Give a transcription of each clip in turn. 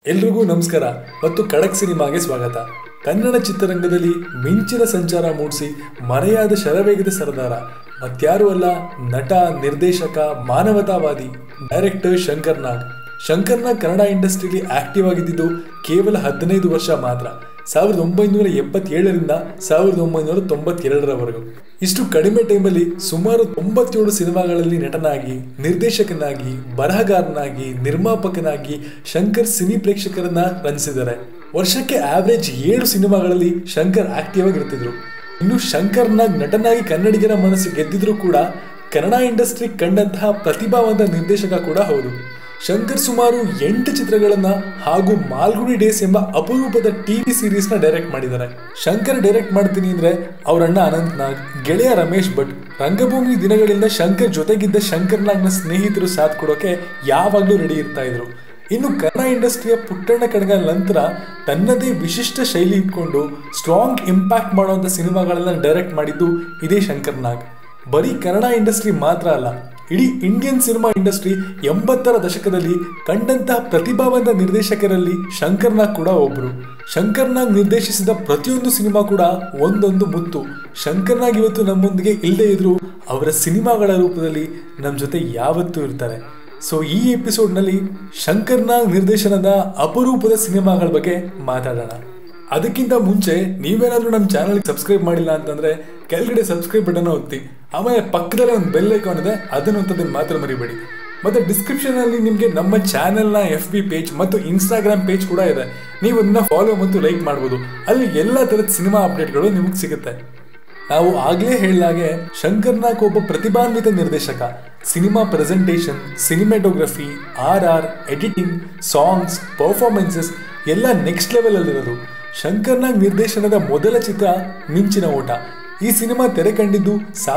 ಎಲ್ರಿಗೂ ನಮಸ್ಕಾರ ಮತ್ತು ಖಡಕ್ ಸಿನಿಮಾಗೆ ಸ್ವಾಗತ. ಕನ್ನಡ ಚಿತ್ರರಂಗದಲ್ಲಿ ಮಿಂಚಿನ ಸಂಚಾರ ಮೂಡಿಸಿ ಮರೆಯಾದ ಶರವೇಗದ ಸರದಾರ ಮತ್ಯಾರೂ ಅಲ್ಲ, ನಟ, ನಿರ್ದೇಶಕ, ಮಾನವತಾವಾದಿ, ಡೈರೆಕ್ಟರ್ ಶಂಕರ್ ನಾಗ್. ಶಂಕರ್ ನಾಗ್ ಕನ್ನಡ ಇಂಡಸ್ಟ್ರಿಯಲ್ಲಿ ಆಕ್ಟಿವ್ ಆಗಿದ್ದು ಕೇವಲ 15 ವರ್ಷ ಮಾತ್ರ. 1977ರಿಂದ 1992ರವರೆಗೂ. ಇಷ್ಟು ಕಡಿಮೆ ಟೈಮಲ್ಲಿ ಸುಮಾರು 97 ಸಿನಿಮಾಗಳಲ್ಲಿ ನಟನಾಗಿ, ನಿರ್ದೇಶಕನಾಗಿ, ಬರಹಗಾರನಾಗಿ, ನಿರ್ಮಾಪಕನಾಗಿ ಶಂಕರ್ ಸಿನಿ ಪ್ರೇಕ್ಷಕರನ್ನ ರಂಜಿಸಿದ್ದಾರೆ. ವರ್ಷಕ್ಕೆ ಆವರೇಜ್ 7 ಸಿನಿಮಾಗಳಲ್ಲಿ ಶಂಕರ್ ಆಕ್ಟಿವ್ ಆಗಿರ್ತಿದ್ರು. ಇನ್ನು ಶಂಕರ್ ನಾಗ್ ನಟನಾಗಿ ಕನ್ನಡಿಗರ ಮನಸ್ಸು ಗೆದ್ದಿದ್ರು ಕೂಡ ಕನ್ನಡ ಇಂಡಸ್ಟ್ರಿ ಕಂಡಂತಹ ಪ್ರತಿಭಾವಂತ ನಿರ್ದೇಶಕ ಕೂಡ ಹೌದು. ಶಂಕರ್ ಸುಮಾರು 8 ಚಿತ್ರಗಳನ್ನ ಹಾಗೂ ಮಾಲ್ಗುಡಿ ಡೇಸ್ ಎಂಬ ಅಪರೂಪದ ಟಿವಿ ಸೀರೀಸ್ ನ ಡೈರೆಕ್ಟ್ ಮಾಡಿದ್ದಾರೆ. ಶಂಕರ್ ಡೈರೆಕ್ಟ್ ಮಾಡ್ತೀನಿ ಅಂದ್ರೆ ಅವ್ರ ಅಣ್ಣ ಅನಂತ್ ನಾಗ್, ಗೆಳೆಯ ರಮೇಶ್ ಭಟ್, ರಂಗಭೂಮಿ ದಿನಗಳಿಂದ ಶಂಕರ್ ಜೊತೆಗಿದ್ದ ಶಂಕರ್ ನಾಗ್ನ ಸ್ನೇಹಿತರು ಸಾಥ್ ಕೊಡೋಕೆ ಯಾವಾಗ್ಲೂ ರೆಡಿ ಇರ್ತಾ ಇದ್ರು. ಇನ್ನು ಕನ್ನಡ ಇಂಡಸ್ಟ್ರಿಯ ಪುಟ್ಟಣ್ಣ ಕಣಗಾಲ್ ನಂತರ ತನ್ನದೇ ವಿಶಿಷ್ಟ ಶೈಲಿ ಇಟ್ಕೊಂಡು ಸ್ಟ್ರಾಂಗ್ ಇಂಪ್ಯಾಕ್ಟ್ ಮಾಡುವಂಥ ಸಿನಿಮಾಗಳನ್ನ ಡೈರೆಕ್ಟ್ ಮಾಡಿದ್ದು ಇದೇ ಶಂಕರ್ ನಾಗ್. ಬರೀ ಕನ್ನಡ ಇಂಡಸ್ಟ್ರಿ ಮಾತ್ರ ಅಲ್ಲ, ಇಡೀ ಇಂಡಿಯನ್ ಸಿನಿಮಾ ಇಂಡಸ್ಟ್ರಿ 80ರ ದಶಕದಲ್ಲಿ ಕಂಡಂತಹ ಪ್ರತಿಭಾವಂತ ನಿರ್ದೇಶಕರಲ್ಲಿ ಶಂಕರ್ ನಾಗ್ ಕೂಡ ಒಬ್ರು. ಶಂಕರ್ ನಾಗ್ ನಿರ್ದೇಶಿಸಿದ ಪ್ರತಿಯೊಂದು ಸಿನಿಮಾ ಕೂಡ ಒಂದೊಂದು ಮುತ್ತು. ಶಂಕರ್ ನಾಗ್ ಇವತ್ತು ನಮ್ಮೊಂದಿಗೆ ಇಲ್ಲದೆ ಇದ್ರು ಅವರ ಸಿನಿಮಾಗಳ ರೂಪದಲ್ಲಿ ನಮ್ಮ ಜೊತೆ ಯಾವತ್ತೂ ಇರ್ತಾರೆ. ಸೊ ಈ ಎಪಿಸೋಡ್ನಲ್ಲಿ ಶಂಕರ್ ನಾಗ್ ನಿರ್ದೇಶನದ ಅಪರೂಪದ ಸಿನಿಮಾಗಳ ಬಗ್ಗೆ ಮಾತಾಡೋಣ. ಅದಕ್ಕಿಂತ ಮುಂಚೆ ನೀವೇನಾದ್ರೂ ನಮ್ಮ ಚಾನಲ್ಗೆ ಸಬ್ಸ್ಕ್ರೈಬ್ ಮಾಡಿಲ್ಲ ಅಂತಂದ್ರೆ ಕೆಳಗಡೆ ಸಬ್ಸ್ಕ್ರೈಬ್ ಬಟನ್ ಒತ್ತಿ, ಆಮೇಲೆ ಪಕ್ಕದಲ್ಲೇ ಒಂದು ಬೆಲ್ ಐಕಾನ್ ಇದೆ, ಅದನ್ನು ಒತ್ತೋದನ್ನು ಮಾತ್ರ ಮರಿಬೇಡಿ. ಮತ್ತೆ ಡಿಸ್ಕ್ರಿಪ್ಷನ್ ಅಲ್ಲಿ ನಿಮಗೆ ನಮ್ಮ ಚಾನೆಲ್ನ FB ಪೇಜ್ ಮತ್ತು ಇನ್ಸ್ಟಾಗ್ರಾಮ್ ಪೇಜ್ ಕೂಡ ಇದೆ. ನೀವು ಅದನ್ನ ಫಾಲೋ ಮತ್ತು ಲೈಕ್ ಮಾಡ್ಬೋದು. ಅಲ್ಲಿ ಎಲ್ಲ ತರದ ಸಿನಿಮಾ ಅಪ್ಡೇಟ್ಗಳು ನಿಮಗೆ ಸಿಗುತ್ತೆ. ನಾವು ಆಗ್ಲೇ ಹೇಳಿದಾಗೆ ಶಂಕರ್ ನಾಗ್ ಒಬ್ಬ ಪ್ರತಿಭಾನ್ವಿತ ನಿರ್ದೇಶಕ. Cinema presentation, cinematography, RR, editing, songs, performances ಎಲ್ಲ ನೆಕ್ಸ್ಟ್ ಲೆವೆಲ್ ಅಲ್ಲಿರೋದು. ಶಂಕರ್ ನಾಗ್ ನಿರ್ದೇಶನದ ಮೊದಲ ಚಿತ್ರ ಮಿಂಚಿನ ಓಟ. ಈ ಸಿನಿಮಾ ತೆರೆ ಕಂಡಿದ್ದು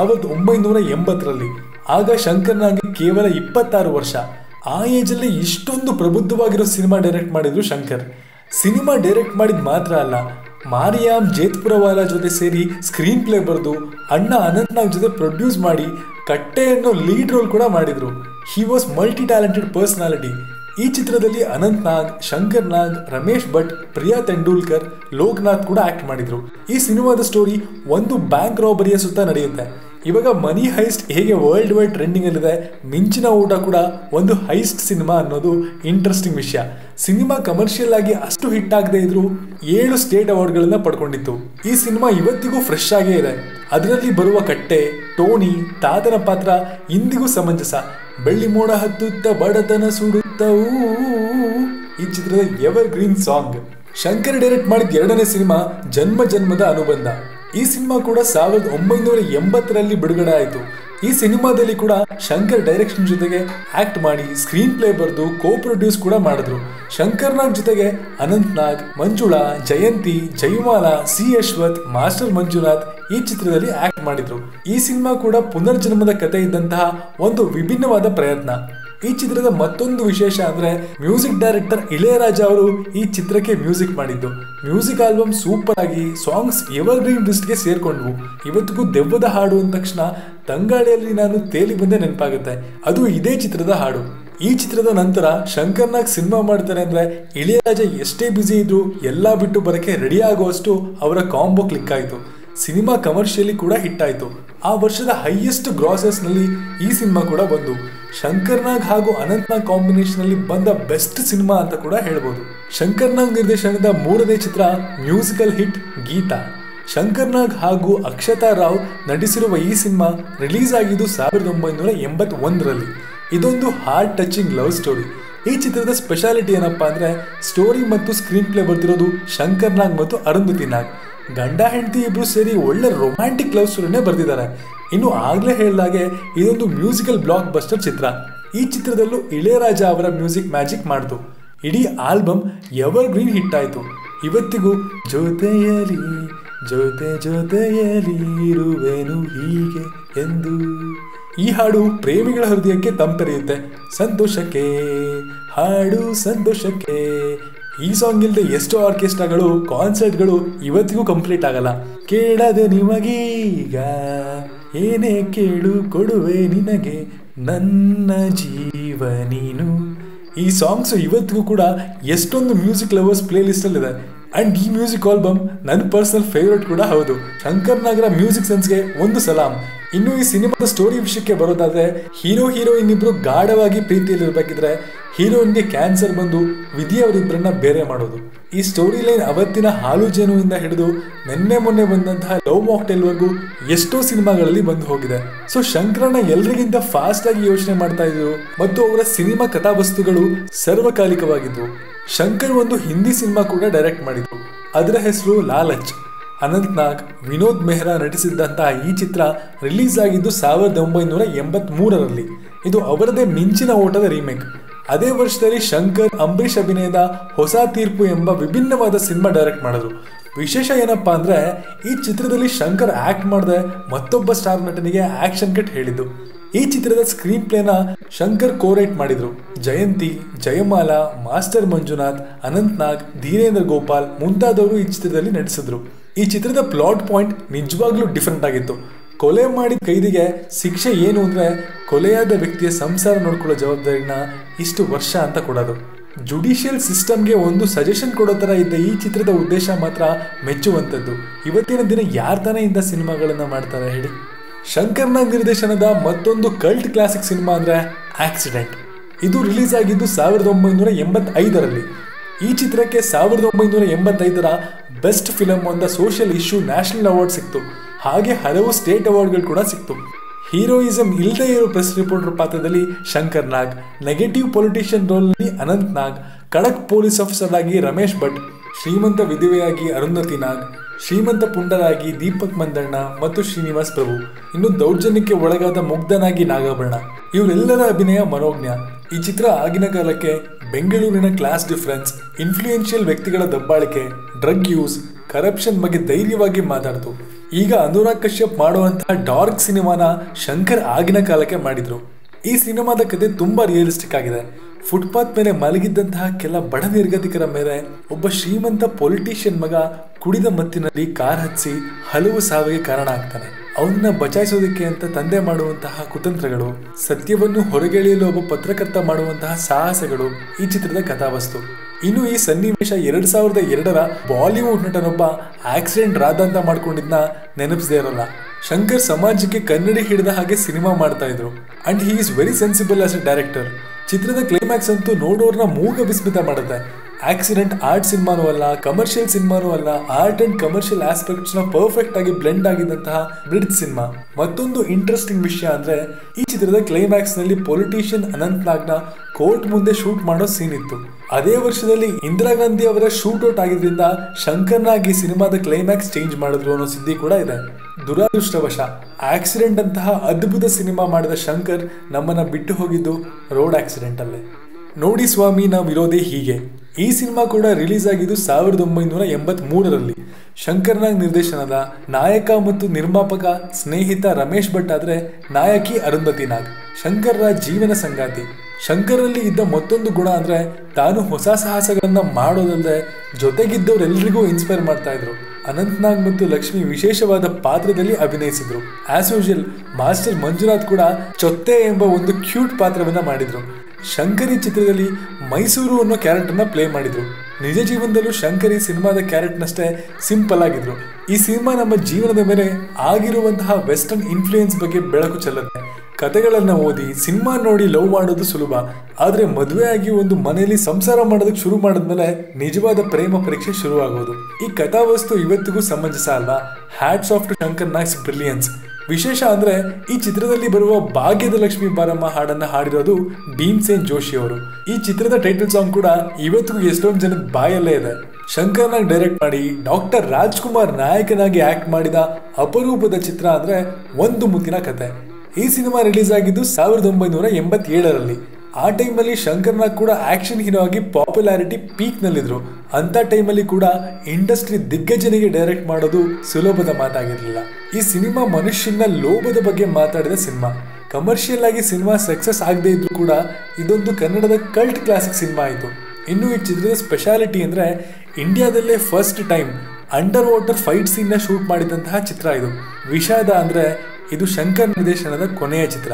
1980ರಲ್ಲಿ. ಆಗ ಶಂಕರ್ ನಾಗ್ ಕೇವಲ 26 ವರ್ಷ. ಆ ಏಜಲ್ಲಿ ಇಷ್ಟೊಂದು ಪ್ರಬುದ್ಧವಾಗಿರೋ ಸಿನಿಮಾ ಡೈರೆಕ್ಟ್ ಮಾಡಿದ್ರು ಶಂಕರ್. ಸಿನಿಮಾ ಡೈರೆಕ್ಟ್ ಮಾಡಿದ್ ಮಾತ್ರ ಅಲ್ಲ, ಮಾರಿಯಾಮ್ ಜೇತ್ಪುರವಾಲ ಜೊತೆ ಸೇರಿ ಸ್ಕ್ರೀನ್ ಪ್ಲೇ ಬರೆದು ಅಣ್ಣ ಅನಂತ್ ನಾಗ್ ಜೊತೆ ಪ್ರೊಡ್ಯೂಸ್ ಮಾಡಿ ಕಟ್ಟೆ ಅನ್ನೋ ಲೀಡ್ ರೋಲ್ ಕೂಡ ಮಾಡಿದ್ರು. He was multi talented personality. ಈ ಚಿತ್ರದಲ್ಲಿ ಅನಂತ್ ನಾಗ್, ಶಂಕರ್ ನಾಗ್, ರಮೇಶ್ ಭಟ್, ಪ್ರಿಯಾ ತೆಂಡೂಲ್ಕರ್, ಲೋಕನಾಥ್ ಕೂಡ ಆಕ್ಟ್ ಮಾಡಿದ್ರು. ಈ ಸಿನಿಮಾದ ಸ್ಟೋರಿ ಒಂದು ಬ್ಯಾಂಕ್ ರಾಬರಿಯ ಸುತ್ತ ನಡೆಯುತ್ತೆ. ಇವಾಗ ಮನಿ ಹೈಸ್ಟ್ ಹೇಗೆ ವರ್ಲ್ಡ್ ವೈಡ್ ಟ್ರೆಂಡಿಂಗ್ ಅಲ್ಲಿದೆ, ಮಿಂಚಿನ ಊಟ ಕೂಡ ಒಂದು ಹೈಸ್ಟ್ ಸಿನಿಮಾ ಅನ್ನೋದು ಇಂಟ್ರೆಸ್ಟಿಂಗ್ ವಿಷಯ. ಸಿನಿಮಾ ಕಮರ್ಷಿಯಲ್ ಆಗಿ ಅಷ್ಟು ಹಿಟ್ ಆಗದೆ ಇದ್ರು 7 ಸ್ಟೇಟ್ ಅವಾರ್ಡ್ಗಳನ್ನ ಪಡ್ಕೊಂಡಿತ್ತು. ಈ ಸಿನಿಮಾ ಇವತ್ತಿಗೂ ಫ್ರೆಶ್ ಆಗೇ ಇದೆ. ಅದರಲ್ಲಿ ಬರುವ ಕಟ್ಟೆ, ಟೋನಿ, ತಾತನ ಪಾತ್ರ ಇಂದಿಗೂ ಸಮಂಜಸ. ಬೆಳ್ಳಿ ಮೋಡ ಹತ್ತುತ್ತ ಬಡತನ ಸುಡುತ್ತವೂ ಈ ಚಿತ್ರದ evergreen song. Shankar direct ಮಾಡಿದ 2ನೇ ಸಿನಿಮಾ ಜನ್ಮ ಜನ್ಮದ ಅನುಬಂಧ. ಈ ಸಿನಿಮಾ ಕೂಡ 1980ರಲ್ಲಿ ಬಿಡುಗಡೆ ಆಯಿತು. ಈ ಸಿನಿಮಾದಲ್ಲಿ ಕೂಡ ಶಂಕರ್ ಡೈರೆಕ್ಷನ್ ಜೊತೆಗೆ ಆಕ್ಟ್ ಮಾಡಿ ಸ್ಕ್ರೀನ್ ಪ್ಲೇ ಬರೆದು ಕೋ ಪ್ರೊಡ್ಯೂಸ್ ಕೂಡ ಮಾಡಿದ್ರು. ಶಂಕರ್ ನಾಗ್ ಜೊತೆಗೆ ಅನಂತ್ ನಾಗ್, ಮಂಜುಳಾ, ಜಯಂತಿ, ಜಯಮಾಲಾ, C. ಅಶ್ವಥ್, ಮಾಸ್ಟರ್ ಮಂಜುನಾಥ್ ಈ ಚಿತ್ರದಲ್ಲಿ ಆಕ್ಟ್ ಮಾಡಿದ್ರು. ಈ ಸಿನಿಮಾ ಕೂಡ ಪುನರ್ಜನ್ಮದ ಕಥೆ ಇದ್ದಂತಹ ಒಂದು ವಿಭಿನ್ನವಾದ ಪ್ರಯತ್ನ. ಈ ಚಿತ್ರದ ಮತ್ತೊಂದು ವಿಶೇಷ ಅಂದ್ರೆ ಮ್ಯೂಸಿಕ್ ಡೈರೆಕ್ಟರ್ ಇಳೆಯರಾಜ ಅವರು ಈ ಚಿತ್ರಕ್ಕೆ ಮ್ಯೂಸಿಕ್ ಮಾಡಿದ್ದು. ಮ್ಯೂಸಿಕ್ ಆಲ್ಬಮ್ ಸೂಪರ್ ಆಗಿ ಸಾಂಗ್ಸ್ ಎವರ್ ಗ್ರೀನ್ ಲಿಸ್ಟ್ಗೆ ಸೇರ್ಕೊಂಡ್ವು. ಇವತ್ತಿಗೂ ದೆವ್ವದ ಹಾಡು ಅಂದ ತಕ್ಷಣ ತಂಗಾಳಿಯಲ್ಲಿ ನಾನು ತೇಲಿ ಬಂದೆ ನೆನಪಾಗುತ್ತೆ. ಅದು ಇದೇ ಚಿತ್ರದ ಹಾಡು. ಈ ಚಿತ್ರದ ನಂತರ ಶಂಕರ್ ನಾಗ್ ಸಿನಿಮಾ ಮಾಡ್ತಾರೆ ಅಂದ್ರೆ ಇಳೆಯರಾಜ ಎಷ್ಟೇ ಬ್ಯುಸಿ ಇದ್ರು ಎಲ್ಲಾ ಬಿಟ್ಟು ಬರಕ್ಕೆ ರೆಡಿ ಆಗುವಷ್ಟು ಅವರ ಕಾಂಬೋ ಕ್ಲಿಕ್ ಆಯಿತು. ಸಿನಿಮಾ ಕಮರ್ಷಿಯಲಿ ಕೂಡ ಹಿಟ್ ಆಯಿತು. ಆ ವರ್ಷದ ಹೈಯೆಸ್ಟ್ ಗ್ರಾಸಸ್ ನಲ್ಲಿ ಈ ಸಿನಿಮಾ ಕೂಡ ಬಂದು ಶಂಕರ್ ನಾಗ್ ಹಾಗೂ ಅನಂತ್ ನಾಗ್ ಕಾಂಬಿನೇಷನ್ ಅಲ್ಲಿ ಬಂದ ಬೆಸ್ಟ್ ಸಿನಿಮಾ ಅಂತ ಕೂಡ ಹೇಳ್ಬೋದು. ಶಂಕರ್ ನಾಗ್ ನಿರ್ದೇಶನದ 3ನೇ ಚಿತ್ರ ಮ್ಯೂಸಿಕಲ್ ಹಿಟ್ ಗೀತಾ. ಶಂಕರ್ ನಾಗ್ ಹಾಗೂ ಅಕ್ಷತಾ ರಾವ್ ನಟಿಸಿರುವ ಈ ಸಿನಿಮಾ ರಿಲೀಸ್ ಆಗಿದ್ದು 1981ರಲ್ಲಿ. ಇದೊಂದು ಹಾರ್ಟ್ ಟಚಿಂಗ್ ಲವ್ ಸ್ಟೋರಿ. ಈ ಚಿತ್ರದ ಸ್ಪೆಷಾಲಿಟಿ ಏನಪ್ಪಾ ಅಂದ್ರೆ ಸ್ಟೋರಿ ಮತ್ತು ಸ್ಕ್ರೀನ್ ಪ್ಲೇ ಬರ್ತಿರೋದು ಶಂಕರ್ ನಾಗ್ ಮತ್ತು ಅರುಂಧತಿ ನಾಗ್. ಗಂಡ ಹೆಂಡತಿ ಇಬ್ರು ಸೇರಿ ಒಳ್ಳೆ ರೊಮ್ಯಾಂಟಿಕ್ ಲವ್ ಸ್ಟೋರಿನೇ ಬರ್ತಿದ್ದಾರೆ. ಇನ್ನು ಆಗ್ಲೇ ಹೇಳಿದಾಗೆ ಇದೊಂದು ಮ್ಯೂಸಿಕಲ್ ಬ್ಲಾಕ್ ಬಸ್ಟರ್ ಚಿತ್ರ. ಈ ಚಿತ್ರದಲ್ಲೂ ಇಳೆಯರಾಜ ಅವರ ಮ್ಯೂಸಿಕ್ ಮ್ಯಾಜಿಕ್ ಮಾಡ್ತು. ಇಡೀ ಆಲ್ಬಮ್ ಎವರ್ ಗ್ರೀನ್ ಹಿಟ್ ಆಯಿತು. ಇವತ್ತಿಗೂ ಜೊತೆಯಲಿ ಜೊತೆ ಜೊತೆಯಲಿ ಇರುವೆನು ಹೀಗೆ ಎಂದು ಈ ಹಾಡು ಪ್ರೇಮಿಗಳ ಹೃದಯಕ್ಕೆ ತಂಪೆರೆಯುತ್ತೆ. ಸಂತೋಷಕ್ಕೆ ಹಾಡು ಸಂತೋಷಕ್ಕೆ. ಈ ಸಾಂಗ್ ಇಲ್ಲದೆ ಎಷ್ಟೋ ಆರ್ಕೆಸ್ಟ್ರಾಗಳು, ಕಾನ್ಸರ್ಟ್ಗಳು ಇವತ್ತಿಗೂ ಕಂಪ್ಲೀಟ್ ಆಗಲ್ಲ. ಕೇಳದೆ ನಿಮಗೀಗ ಏನೇ ಕೇಳು ಕೊಡುವೆ ನಿನಗೆ ನನ್ನ ಜೀವ ನೀನು. ಈ ಸಾಂಗ್ಸ್ ಇವತ್ತಿಗೂ ಕೂಡ ಎಷ್ಟೊಂದು ಮ್ಯೂಸಿಕ್ ಲವರ್ಸ್ ಪ್ಲೇ ಲಿಸ್ಟ್ ಅಲ್ಲಿ ಇದೆ. ಅಂಡ್ ಈ ಮ್ಯೂಸಿಕ್ ಆಲ್ಬಮ್ ನನ್ನ ಪರ್ಸನಲ್ ಫೇವರೇಟ್ ಕೂಡ ಹೌದು. ಶಂಕರ್ ನಾಗರ ಮ್ಯೂಸಿಕ್ ಸೆನ್ಸ್ಗೆ ಒಂದು ಸಲಾಂ. ಇನ್ನು ಈ ಸಿನಿಮಾದ ಸ್ಟೋರಿ ವಿಷಯಕ್ಕೆ ಬರೋದಾದ್ರೆ, ಹೀರೋಯಿನ್ ಇಬ್ರು ಗಾಢವಾಗಿ ಪ್ರೀತಿಯಲ್ಲಿರ್ಬೇಕಿದ್ರೆ ಹೀರೋಯಿನ್ಗೆ ಕ್ಯಾನ್ಸರ್ ಬಂದು ವಿಧಿ ಅವರಿಬ್ಬರನ್ನ ಬೇರೆ ಮಾಡೋದು. ಈ ಸ್ಟೋರಿ ಲೈನ್ ಅವತ್ತಿನ ಹಾಲು ಜೇನುವಿಂದ ಹಿಡಿದು ಮೊನ್ನೆ ಬಂದಂತಹ ಲವ್ ಮಾಕ್ಟೇಲ್ ವರೆಗೂ ಎಷ್ಟೋ ಸಿನಿಮಾಗಳಲ್ಲಿ ಬಂದು ಹೋಗಿದೆ. ಸೊ ಶಂಕರಣ್ಣ ಎಲ್ರಿಗಿಂತ ಫಾಸ್ಟ್ ಆಗಿ ಯೋಚನೆ ಮಾಡ್ತಾ ಇದ್ರು ಮತ್ತು ಅವರ ಸಿನಿಮಾ ಕಥಾವಸ್ತುಗಳು ಸರ್ವಕಾಲಿಕವಾಗಿದ್ವು. ಶಂಕರ್ ಒಂದು ಹಿಂದಿ ಸಿನಿಮಾ ಕೂಡ ಡೈರೆಕ್ಟ್ ಮಾಡಿದ್ರು. ಅದರ ಹೆಸರು ಲಾಲಚ್. ಅನಂತ್ ನಾಗ್, ವಿನೋದ್ ಮೆಹ್ರಾ ನಟಿಸಿದ್ದಂತಹ ಈ ಚಿತ್ರ ರಿಲೀಸ್ ಆಗಿದ್ದು 1983ರಲ್ಲಿ. ಇದು ಅವರದೇ ಮಿಂಚಿನ ಓಟದ ರೀಮೇಕ್. ಅದೇ ವರ್ಷದಲ್ಲಿ ಶಂಕರ್ ಅಂಬರೀಷ್ ಅಭಿನಯದ ಹೊಸ ತೀರ್ಪು ಎಂಬ ವಿಭಿನ್ನವಾದ ಸಿನಿಮಾ ಡೈರೆಕ್ಟ್ ಮಾಡಿದ್ರು. ವಿಶೇಷ ಏನಪ್ಪಾ ಅಂದ್ರೆ, ಈ ಚಿತ್ರದಲ್ಲಿ ಶಂಕರ್ ಆಕ್ಟ್ ಮಾಡದೆ ಮತ್ತೊಬ್ಬ ಸ್ಟಾರ್ ನಟನಿಗೆ ಆಕ್ಷನ್ ಕಟ್ ಹೇಳಿದ್ದು. ಈ ಚಿತ್ರದ ಸ್ಕ್ರೀನ್ ಪ್ಲೇನ ಶಂಕರ್ ಕೋರೈಟ್ ಮಾಡಿದ್ರು. ಜಯಂತಿ, ಜಯಮಾಲ, ಮಾಸ್ಟರ್ ಮಂಜುನಾಥ್, ಅನಂತ್ ನಾಗ್, ಧೀರೇಂದ್ರ ಗೋಪಾಲ್ ಮುಂತಾದವರು ಈ ಚಿತ್ರದಲ್ಲಿ ನಟಿಸಿದ್ರು. ಈ ಚಿತ್ರದ ಪ್ಲಾಟ್ ಪಾಯಿಂಟ್ ನಿಜವಾಗ್ಲೂ ಡಿಫ್ರೆಂಟ್ ಆಗಿತ್ತು. ಕೊಲೆ ಮಾಡಿದ ಕೈದಿಗೆ ಶಿಕ್ಷೆ ಏನು ಅಂದ್ರೆ ಕೊಲೆಯಾದ ವ್ಯಕ್ತಿಯ ಸಂಸಾರ ನೋಡ್ಕೊಳ್ಳೋ ಜವಾಬ್ದಾರಿನ ಇಷ್ಟು ವರ್ಷ ಅಂತ ಕೊಡೋದು. ಜುಡಿಷಿಯಲ್ ಸಿಸ್ಟಮ್ಗೆ ಒಂದು ಸಜೆಷನ್ ಕೊಡೋ ಥರ ಇದ್ದ ಈ ಚಿತ್ರದ ಉದ್ದೇಶ ಮಾತ್ರ ಮೆಚ್ಚುವಂಥದ್ದು. ಇವತ್ತಿನ ದಿನ ಯಾರು ತಾನೇ ಇಂಥ ಸಿನಿಮಾಗಳನ್ನ ಮಾಡ್ತಾರೆ ಹೇಳಿ? ಶಂಕರ್ ನಾಗ್ ನಿರ್ದೇಶನದ ಮತ್ತೊಂದು ಕಲ್ಟ್ ಕ್ಲಾಸಿಕ್ ಸಿನಿಮಾ ಅಂದ್ರೆ ಆಕ್ಸಿಡೆಂಟ್. ಇದು ರಿಲೀಸ್ ಆಗಿದ್ದು 1985ರಲ್ಲಿ. ಈ ಚಿತ್ರಕ್ಕೆ 1985ರ best film on the social issue national award ಸಿಕ್ತು. ಹಾಗೆ ಹಲವು ಸ್ಟೇಟ್ ಅವಾರ್ಡ್ಗಳು ಕೂಡ ಸಿಕ್ತು. ಹೀರೋಯಿಸಮ್ ಇಲ್ಲದೆ ಇರೋ ಪ್ರೆಸ್ ರಿಪೋರ್ಟರ್ ಪಾತ್ರದಲ್ಲಿ ಶಂಕರ್ ನಾಗ್, ನೆಗೆಟಿವ್ ಪೊಲಿಟಿಷಿಯನ್ ರೋಲ್ನಲ್ಲಿ ಅನಂತ್ ನಾಗ್, ಖಡಕ್ ಪೊಲೀಸ್ ಆಫೀಸರ್ ಆಗಿ ರಮೇಶ್ ಭಟ್, ಶ್ರೀಮಂತ ವಿಧವೆಯಾಗಿ ಅರುಂಧತಿ ನಾಗ್, ಶ್ರೀಮಂತ ಪುಂಡರಾಗಿ ದೀಪಕ್ ಮಂದಣ್ಣ ಮತ್ತು ಶ್ರೀನಿವಾಸ್ ಪ್ರಭು, ಇನ್ನು ದೌರ್ಜನ್ಯಕ್ಕೆ ಒಳಗಾದ ಮುಗ್ಧನಾಗಿ ನಾಗಾಭರಣ. ಇವರೆಲ್ಲರ ಅಭಿನಯ ಮನೋಜ್ಞ. ಈ ಚಿತ್ರ ಆಗಿನ ಕಾಲಕ್ಕೆ ಬೆಂಗಳೂರಿನ ಕ್ಲಾಸ್ ಡಿಫರೆನ್ಸ್, ಇನ್ಫ್ಲೂಯೆನ್ಷಿಯಲ್ ವ್ಯಕ್ತಿಗಳ ದಬ್ಬಾಳಿಕೆ, ಡ್ರಗ್ ಯೂಸ್, ಕರಪ್ಷನ್ ಬಗ್ಗೆ ಧೈರ್ಯವಾಗಿ ಮಾತಾಡ್ತು. ಈಗ ಅನುರಾಗ್ ಕಶ್ಯಪ್ ಮಾಡುವಂತಹ ಡಾರ್ಕ್ ಸಿನಿಮಾನ ಶಂಕರ್ ಆಗಿನ ಕಾಲಕ್ಕೆ ಮಾಡಿದ್ರು. ಈ ಸಿನಿಮಾದ ಕಥೆ ತುಂಬಾ ರಿಯಲಿಸ್ಟಿಕ್ ಆಗಿದೆ. ಫುಟ್ಪಾತ್ ಮೇಲೆ ಮಲಗಿದ್ದಂತಹ ಕೆಲ ಬಡ ನಿರ್ಗತಿಕರ ಮೇಲೆ ಒಬ್ಬ ಶ್ರೀಮಂತ ಪೊಲಿಟಿಷಿಯನ್ ಮಗ ಕುಡಿದ ಮತ್ತಿನಲ್ಲಿ ಕಾರ್ ಹಚ್ಚಿ ಹಲವು ಸಾವಿಗೆ ಕಾರಣ ಆಗ್ತಾನೆ. ಅವನ್ನ ಬಚಾಯಿಸೋದಕ್ಕೆ ಅಂತ ತಂದೆ ಮಾಡುವಂತಹ ಕುತಂತ್ರಗಳು, ಸತ್ಯವನ್ನು ಹೊರಗೆಳೆಯಲು ಒಬ್ಬ ಪತ್ರಕರ್ತ ಮಾಡುವಂತಹ ಸಾಹಸಗಳು ಈ ಚಿತ್ರದ ಕಥಾವಸ್ತು. ಇನ್ನು ಈ ಸನ್ನಿವೇಶ 2002ರ ಬಾಲಿವುಡ್ ನಟನೊಬ್ಬ ಆಕ್ಸಿಡೆಂಟ್ ರಾಧ ಅಂತ ಮಾಡ್ಕೊಂಡಿದ್ನ ನೆನಪಿಸದೇ ಇರಲ್ಲ. ಶಂಕರ್ ಸಮಾಜಕ್ಕೆ ಕನ್ನಡಿ ಹಿಡಿದ ಹಾಗೆ ಸಿನಿಮಾ ಮಾಡ್ತಾ ಇದ್ರು. And he is very sensible as a director. ಚಿತ್ರದ ಕ್ಲೈಮ್ಯಾಕ್ಸ್ ಅಂತೂ ನೋಡೋರ್ನ ಮೂಗ ವಿಸ್ಮಿತ ಮಾಡುತ್ತೆ. ಆಕ್ಸಿಡೆಂಟ್ ಆರ್ಟ್ ಸಿನಿಮಾನೂ ಅಲ್ಲ, ಕಮರ್ಷಿಯಲ್ ಸಿನಿಮಾನೂ ಅಲ್ಲ, ಆರ್ಟ್ ಅಂಡ್ ಕಮರ್ಷಿಯಲ್ ಆಸ್ಪೆಕ್ಟ್ಸ್ ನ ಪರ್ಫೆಕ್ಟ್ ಆಗಿ ಬ್ಲೆಂಡ್ ಆಗಿದ್ದಂತಹ ಬ್ರಿಡ್ಜ್ ಸಿನಿಮಾ. ಮತ್ತೊಂದು ಇಂಟ್ರೆಸ್ಟಿಂಗ್ ವಿಷಯ ಅಂದ್ರೆ, ಈ ಚಿತ್ರದ ಕ್ಲೈಮ್ಯಾಕ್ಸ್ ನಲ್ಲಿ ಪೊಲಿಟಿಷಿಯನ್ ಅನಂತ್ ನಾಗ್ನ ಕೋರ್ಟ್ ಮುಂದೆ ಶೂಟ್ ಮಾಡೋ ಸೀನ್ ಇತ್ತು. ಅದೇ ವರ್ಷದಲ್ಲಿ ಇಂದಿರಾ ಗಾಂಧಿ ಅವರ ಶೂಟ್ ಔಟ್ ಆಗಿದ್ರಿಂದ ಶಂಕರ್ ನಾಗ್ ಈ ಸಿನಿಮಾದ ಕ್ಲೈಮ್ಯಾಕ್ಸ್ ಚೇಂಜ್ ಮಾಡಿದ್ರು ಅನ್ನೋ ಸುದ್ದಿ ಕೂಡ ಇದೆ. ದುರಾದೃಷ್ಟವಶ ಆಕ್ಸಿಡೆಂಟ್ ಅಂತಹ ಅದ್ಭುತ ಸಿನಿಮಾ ಮಾಡಿದ ಶಂಕರ್ ನಮ್ಮನ್ನ ಬಿಟ್ಟು ಹೋಗಿದ್ದು ರೋಡ್ ಆಕ್ಸಿಡೆಂಟ್ ಅಲ್ಲೇ. ನೋಡಿ ಸ್ವಾಮಿ, ನಾವಿರೋದೇ ಹೀಗೆ. ಈ ಸಿನಿಮಾ ಕೂಡ ರಿಲೀಸ್ ಆಗಿದ್ದು 1983ರಲ್ಲಿ. ಶಂಕರ್ ನಾಗ್ ನಿರ್ದೇಶನದ, ನಾಯಕ ಮತ್ತು ನಿರ್ಮಾಪಕ ಸ್ನೇಹಿತ ರಮೇಶ್ ಭಟ್ ಆದ್ರೆ ನಾಯಕಿ ಅರುಂಧತಿ ನಾಗ್, ಶಂಕರ್ರ ಜೀವನ ಸಂಗಾತಿ. ಶಂಕರಲ್ಲಿ ಇದ್ದ ಮತ್ತೊಂದು ಗುಣ ಅಂದ್ರೆ ತಾನು ಹೊಸ ಸಾಹಸಗಳನ್ನ ಮಾಡೋದಲ್ಲದೆ ಜೊತೆಗಿದ್ದವರೆಲ್ಲರಿಗೂ ಇನ್ಸ್ಪೈರ್ ಮಾಡ್ತಾ ಇದ್ರು. ಅನಂತ್ ನಾಗ್ ಮತ್ತು ಲಕ್ಷ್ಮಿ ವಿಶೇಷವಾದ ಪಾತ್ರದಲ್ಲಿ ಅಭಿನಯಿಸಿದ್ರು. ಆಸ್ ಯೂಶುವಲ್ ಮಾಸ್ಟರ್ ಮಂಜುನಾಥ್ ಕೂಡ ಚೊತ್ತೆ ಎಂಬ ಒಂದು ಕ್ಯೂಟ್ ಪಾತ್ರವನ್ನ ಮಾಡಿದ್ರು. ಶಂಕರ್ ಈ ಚಿತ್ರದಲ್ಲಿ ಮೈಸೂರು ಅನ್ನೋ ಕ್ಯಾರೆಕ್ಟರ್ನ ಪ್ಲೇ ಮಾಡಿದ್ರು. ನಿಜ ಜೀವನದಲ್ಲೂ ಶಂಕರ್ ಈ ಸಿನಿಮಾದ ಕ್ಯಾರೆಕ್ಟರ್ನಷ್ಟೇ ಸಿಂಪಲ್ ಆಗಿದ್ರು. ಈ ಸಿನಿಮಾ ನಮ್ಮ ಜೀವನದ ಮೇಲೆ ಆಗಿರುವಂತಹ ವೆಸ್ಟರ್ನ್ ಇನ್ಫ್ಲೂಯೆನ್ಸ್ ಬಗ್ಗೆ ಬೆಳಕು ಚೆಲ್ಲುತ್ತೆ. ಕತೆಗಳನ್ನ ಓದಿ ಸಿನಿಮಾ ನೋಡಿ ಲವ್ ಮಾಡೋದು ಸುಲಭ, ಆದ್ರೆ ಮದುವೆ ಆಗಿ ಒಂದು ಮನೆಯಲ್ಲಿ ಸಂಸಾರ ಮಾಡೋದಕ್ಕೆ ಶುರು ಮಾಡಿದ್ಮೇಲೆ ನಿಜವಾದ ಪ್ರೇಮ ಪರೀಕ್ಷೆ ಶುರು ಆಗೋದು. ಈ ಕಥಾವಸ್ತು ಇವತ್ತಿಗೂ ಸಮಂಜಸ ಅಲ್ವಾ? Hats off to Shankar Nag's brilliance. ವಿಶೇಷ ಅಂದ್ರೆ ಈ ಚಿತ್ರದಲ್ಲಿ ಬರುವ ಭಾಗ್ಯದ ಲಕ್ಷ್ಮಿ ಬಾರಮ್ಮ ಹಾಡನ್ನ ಹಾಡಿರೋದು ಭೀಮ್ಸೇನ್ ಜೋಶಿ ಅವರು. ಈ ಚಿತ್ರದ ಟೈಟಲ್ ಸಾಂಗ್ ಕೂಡ ಇವತ್ತಿಗೂ ಎಷ್ಟೊಂದು ಜನದ ಬಾಯಲ್ಲೇ ಇದೆ. ಶಂಕರ್ ನಾಗ್ ಡೈರೆಕ್ಟ್ ಮಾಡಿ ಡಾಕ್ಟರ್ ರಾಜ್ಕುಮಾರ್ ನಾಯಕನಾಗಿ ಆಕ್ಟ್ ಮಾಡಿದ ಅಪರೂಪದ ಚಿತ್ರ ಅಂದ್ರೆ ಒಂದು ಮುತ್ತಿನ ಕತೆ. ಈ ಸಿನಿಮಾ ರಿಲೀಸ್ ಆಗಿದ್ದು 1987ರಲ್ಲಿ. ಆ ಟೈಮಲ್ಲಿ ಶಂಕರ್ ನಾಗ್ ಕೂಡ ಆಕ್ಷನ್ ಹೀರೋ ಆಗಿ ಪಾಪ್ಯುಲಾರಿಟಿ ಪೀಕ್ ನಲ್ಲಿದ್ರು. ಅಂತ ಟೈಮಲ್ಲಿ ಕೂಡ ಇಂಡಸ್ಟ್ರಿ ದಿಗ್ಗಜನಿಗೆ ಡೈರೆಕ್ಟ್ ಮಾಡೋದು ಸುಲಭದ ಮಾತಾಗಿರ್ಲಿಲ್ಲ. ಈ ಸಿನಿಮಾ ಮನುಷ್ಯನ ಲೋಭದ ಬಗ್ಗೆ ಮಾತಾಡಿದ ಸಿನಿಮಾ. ಕಮರ್ಷಿಯಲ್ ಆಗಿ ಸಿನಿಮಾ ಸಕ್ಸಸ್ ಆಗದೆ ಇದ್ರು ಕೂಡ ಇದೊಂದು ಕನ್ನಡದ ಕಲ್ಟ್ ಕ್ಲಾಸಿಕ್ ಸಿನಿಮಾ ಆಯಿತು. ಇನ್ನು ಈ ಚಿತ್ರದ ಸ್ಪೆಷಾಲಿಟಿ ಅಂದ್ರೆ ಇಂಡಿಯಾದಲ್ಲೇ first time under water fight scene ನ ಶೂಟ್ ಮಾಡಿದಂತಹ ಚಿತ್ರ ಇದು. ವಿಷಾದ ಅಂದ್ರೆ ಇದು ಶಂಕರ್ ನಿರ್ದೇಶನದ ಕೊನೆಯ ಚಿತ್ರ.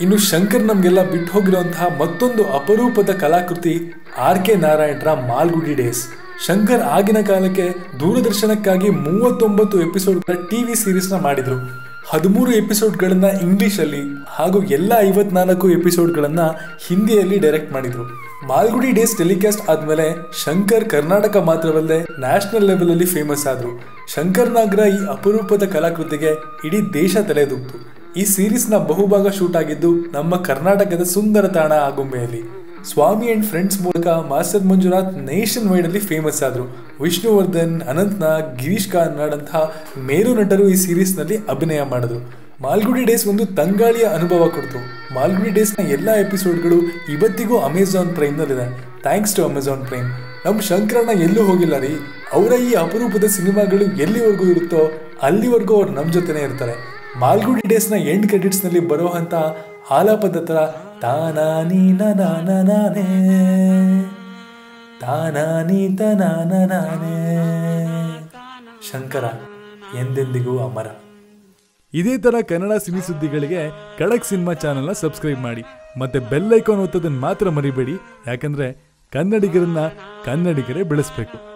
ಇನ್ನು ಶಂಕರ್ ನಮಗೆಲ್ಲ ಬಿಟ್ಟು ಹೋಗಿರುವಂತಹ ಮತ್ತೊಂದು ಅಪರೂಪದ ಕಲಾಕೃತಿ R.K. ನಾರಾಯಣರ ಮಾಲ್ಗುಡಿ ಡೇಸ್. ಶಂಕರ್ ಆಗಿನ ಕಾಲಕ್ಕೆ ದೂರದರ್ಶನಕ್ಕಾಗಿ 39 ಎಪಿಸೋಡ್ಗಳ ಟಿವಿ ಸೀರೀಸ್ನ ಮಾಡಿದ್ರು. 13 ಎಪಿಸೋಡ್ಗಳನ್ನ ಇಂಗ್ಲಿಷಲ್ಲಿ ಹಾಗೂ ಎಲ್ಲ 54 ಎಪಿಸೋಡ್ಗಳನ್ನ ಹಿಂದಿಯಲ್ಲಿ ಡೈರೆಕ್ಟ್ ಮಾಡಿದ್ರು. ಮಾಲ್ಗುಡಿ ಡೇಸ್ ಟೆಲಿಕಾಸ್ಟ್ ಆದ್ಮೇಲೆ ಶಂಕರ್ ಕರ್ನಾಟಕ ಮಾತ್ರವಲ್ಲದೆ ನ್ಯಾಷನಲ್ ಲೆವೆಲ್ ಅಲ್ಲಿ ಫೇಮಸ್ ಆದ್ರು. ಶಂಕರ್ ನಾಗ್ರ ಈ ಅಪರೂಪದ ಕಲಾಕೃತಿಗೆ ಇಡೀ ದೇಶ ತಲೆದೂಗ್ತು. ಈ ಸೀರೀಸ್ನ ಬಹುಭಾಗ ಶೂಟ್ ಆಗಿದ್ದು ನಮ್ಮ ಕರ್ನಾಟಕದ ಸುಂದರ ತಾಣ ಆಗುಂಬೆಯಲ್ಲಿ. ಸ್ವಾಮಿ ಅಂಡ್ ಫ್ರೆಂಡ್ಸ್ ಮೂಲಕ ಮಾಸ್ಟರ್ ಮಂಜುನಾಥ್ ನೇಷನ್ ವೈಡ್ ಅಲ್ಲಿ ಫೇಮಸ್ ಆದ್ರು. ವಿಷ್ಣುವರ್ಧನ್, ಅನಂತ್ನಾಗ್, ಗಿರೀಶ್ ಕಾರ್ನಾಡ್ ಅಂತಹ ಮೇರು ನಟರು ಈ ಸೀರೀಸ್ ನಲ್ಲಿ ಅಭಿನಯ ಮಾಡಿದ್ರು. ಮಾಲ್ಗುಡಿ ಡೇಸ್ ಒಂದು ತಂಗಾಳಿಯ ಅನುಭವ ಕೊಡ್ತು. ಮಾಲ್ಗುಡಿ ಡೇಸ್ ನ ಎಲ್ಲಾ ಎಪಿಸೋಡ್ಗಳು ಇವತ್ತಿಗೂ ಅಮೆಜಾನ್ ಪ್ರೈಮ್ ನಲ್ಲಿದೆ. Thanks to Amazon prime. ನಮ್ಮ ಶಂಕರಣ್ಣ ಎಲ್ಲೂ ಹೋಗಿಲ್ಲ ರೀ. ಅವರ ಈ ಅಪರೂಪದ ಸಿನಿಮಾಗಳು ಎಲ್ಲಿವರೆಗೂ ಇರುತ್ತೋ ಅಲ್ಲಿವರೆಗೂ ಅವ್ರು ನಮ್ಮ ಜೊತೆನೇ ಇರ್ತಾರೆ. ಮಾಲ್ಗುಡಿ ಡೇಸ್ ನ ಎಂಡ್ ಕ್ರೆಡಿಟ್ಸ್ ನಲ್ಲಿ ಬರುವಂತ ಆಲಾಪದ ತರ ತಾನಾನಿ ನಾನೇ ತಾನಾನಿ ತನಾನೇ ಶಂಕರ ಎಂದೆಂದಿಗೂ ಅಮರ. ಇದೇ ತರ ಕನ್ನಡ ಸಿನಿ ಸುದ್ದಿಗಳಿಗೆ ಖಡಕ್ ಸಿನಿಮಾ ಚಾನೆಲ್ನ ಸಬ್ಸ್ಕ್ರೈಬ್ ಮಾಡಿ ಮತ್ತೆ ಬೆಲ್ ಐಕಾನ್ ಒತ್ತೋದನ್ನ ಮಾತ್ರ ಮರಿಬೇಡಿ. ಯಾಕಂದ್ರೆ ಕನ್ನಡಿಗರನ್ನ ಕನ್ನಡಿಗರೇ ಬೆಳೆಸ್ಬೇಕು.